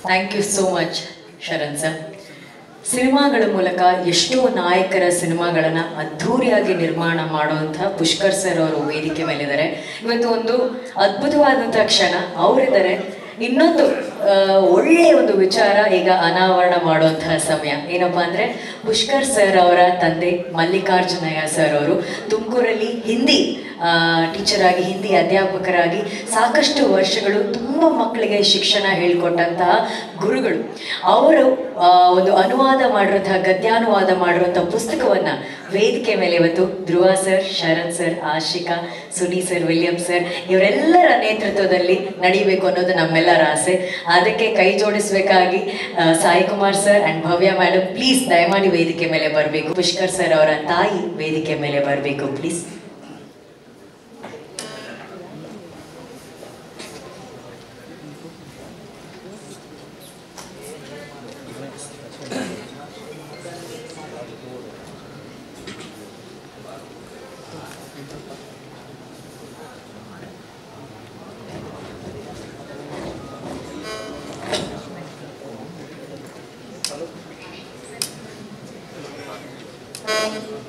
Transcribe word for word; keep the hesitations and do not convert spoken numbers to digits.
Thank you so much Sharan sir. ಸಿನಿಮಾಗಳ ಮೂಲಕ ಎಷ್ಟೋ ನಾಯಕರ ಸಿನಿಮಾಗಳನ್ನು ಅದ್ಧೂರಿಯಾಗಿ ನಿರ್ಮಾಣ ಮಾಡುವಂಥ ಪುಷ್ಕರ್ ಸರ್ ಅವರು ವೇದಿಕೆ ಮೇಲಿದ್ದಾರೆ. ಇವತ್ತು ಒಂದು ಅದ್ಭುತವಾದಂಥ ಕ್ಷಣ ಅವರಿದ್ದಾರೆ. ಇನ್ನೊಂದು ಒಳ್ಳೆಯ ಒಂದು ವಿಚಾರ ಈಗ ಅನಾವರಣ ಮಾಡುವಂತಹ ಸಮಯ ಏನಪ್ಪಾ ಅಂದರೆ, ಪುಷ್ಕರ್ ಸರ್ ಅವರ ತಂದೆ ಮಲ್ಲಿಕಾರ್ಜುನಯ್ಯ ಸರ್ ಅವರು ತುಮಕೂರಲ್ಲಿ ಹಿಂದಿ ಟೀಚರ್ ಆಗಿ, ಹಿಂದಿ ಅಧ್ಯಾಪಕರಾಗಿ ಸಾಕಷ್ಟು ವರ್ಷಗಳು ತುಂಬ ಮಕ್ಕಳಿಗೆ ಶಿಕ್ಷಣ ಹೇಳಿಕೊಟ್ಟಂತಹ ಗುರುಗಳು. ಅವರು ಒಂದು ಅನುವಾದ ಮಾಡಿರುವಂತಹ, ಗದ್ಯಾನುವಾದ ಮಾಡಿರುವಂಥ ಪುಸ್ತಕವನ್ನು ವೇದಿಕೆ ಮೇಲೆ ಇವತ್ತು Dhruva sir, Sharan sir, Ashika, Suni sir, William sir ಇವರೆಲ್ಲರ ನೇತೃತ್ವದಲ್ಲಿ ನಡೀಬೇಕು ಅನ್ನೋದು ನಮ್ಮೆಲ್ಲರ ಆಸೆ. ಅದಕ್ಕೆ ಕೈ ಜೋಡಿಸಬೇಕಾಗಿ Sai Kumar sir and Bhavya madam please ದಯಮಾಡಿ ವೇದಿಕೆ ಮೇಲೆ ಬರಬೇಕು. ಪುಷ್ಕರ್ ಸರ್ ಅವರ ತಾಯಿ ವೇದಿಕೆ ಮೇಲೆ ಬರಬೇಕು ಪ್ಲೀಸ್. Thank you.